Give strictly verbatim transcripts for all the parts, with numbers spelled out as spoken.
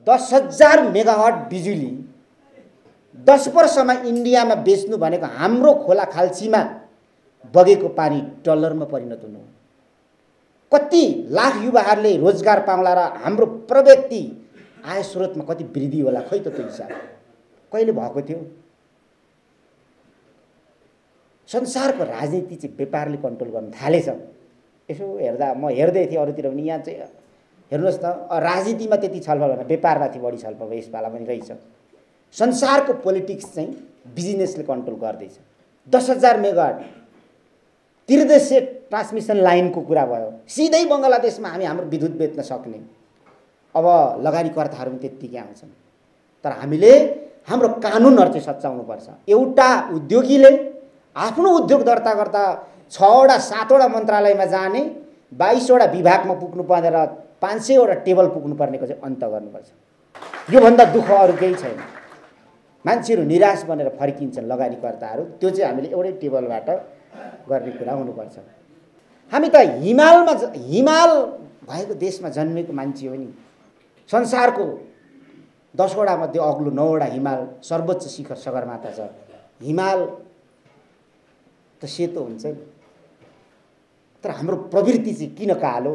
दस हजार मेगावाट बिजुली दस वर्षमा इन्डियामा बेच्नु भनेको हाम्रो खोला खाल्सीमा बगेको पानी डलरमा परिणत हुनु। कति लाख युवाहरूले रोजगार पाउला र हाम्रो प्रव्यक्ति आय स्रोतमा कति वृद्धि होला खै त त्यो हिसाब कहिले भएको थियो। संसारको राजनीति चाहिँ व्यापारले कन्ट्रोल गर्न थालेछ। यसो हेर्दा म हेर्दै थिएँ अरूतिर पनि, यहाँ चाहिँ हेर्नुहोस् त राजनीतिमा त्यति छलफल भएन, व्यापारमाथि बढी छलफल भयो यसपाला पनि रहेछ। संसारको पोलिटिक्स चाहिँ बिजनेसले कन्ट्रोल गर्दैछ। दस हजार मेगावाट त्रिदेशीय ट्रान्समिसन लाइनको कुरा भयो, सिधै बङ्गलादेशमा हामी हाम्रो विद्युत बेच्न सक्ने। अब लगानीकर्ताहरू पनि त्यत्तिकै आउँछन्, तर हामीले हाम्रो कानुनहरू चाहिँ सच्याउनुपर्छ। एउटा उद्योगीले आफ्नो उद्योग दर्ता गर्दा छवटा सातवटा मन्त्रालयमा जाने, बाइसवटा विभागमा पुग्नु पर्ने र पाँच सयवटा टेबल पुग्नुपर्नेको चाहिँ अन्त गर्नुपर्छ। योभन्दा दुःख अरू केही छैन। मान्छेहरू निराश बनेर फर्किन्छन् लगानीकर्ताहरू, त्यो चाहिँ हामीले एउटै टेबलबाट गर्ने कुरा हुनुपर्छ। हामी त हिमालमा हिमाल भएको देशमा जन्मेको मान्छे हो नि। संसारको दसवटा मध्ये अग्लो नौवटा हिमाल सर्वोच्च शिखर सगरमाथा छ। हिमाल त सेतो हुन्छ नि, तर हाम्रो प्रवृत्ति चाहिँ किन कालो?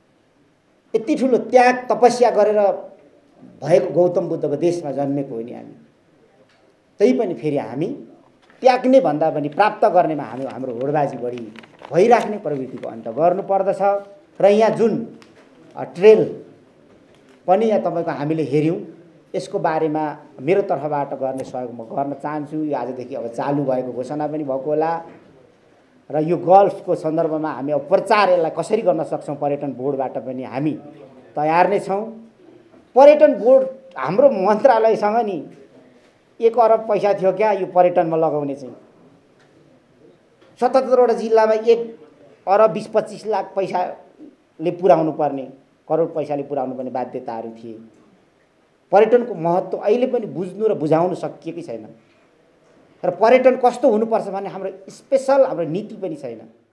यति ठुलो त्याग तपस्या गरेर भएको गौतम बुद्धको देशमा जन्मेको हो नि हामी। त्यही पनि फेरि हामी त्याग्ने भन्दा पनि प्राप्त गर्नेमा हामी हाम्रो होडबाजी बढी भइराख्ने प्रवृत्तिको अन्त गर्नुपर्दछ। र यहाँ जुन ट्रेल पनि यहाँ तपाईँको हामीले हेऱ्यौँ, यसको बारेमा मेरो तर्फबाट गर्ने सहयोग म गर्न चाहन्छु। यो आजदेखि अब चालु भएको घोषणा पनि भएको होला र यो गल्फको सन्दर्भमा हामी अब प्रचार यसलाई कसरी गर्न सक्छौँ पर्यटन बोर्डबाट पनि हामी तयार नै छौँ। पर्यटन बोर्ड हाम्रो मन्त्रालयसँग नि एक अरब पैसा थियो क्या यो पर्यटनमा लगाउने चाहिँ। सतहत्तरवटा जिल्लामा एक अरब बिस पच्चिस लाख पैसाले पुर्याउनु पर्ने, करोड पैसाले पुर्याउनु पर्ने बाध्यताहरू थिए। पर्यटनको महत्त्व अहिले पनि बुझ्नु र बुझाउनु सकिएकै छैन। र पर्यटन कस्तो हुनुपर्छ भन्ने हाम्रो स्पेसल हाम्रो नीति पनि छैन।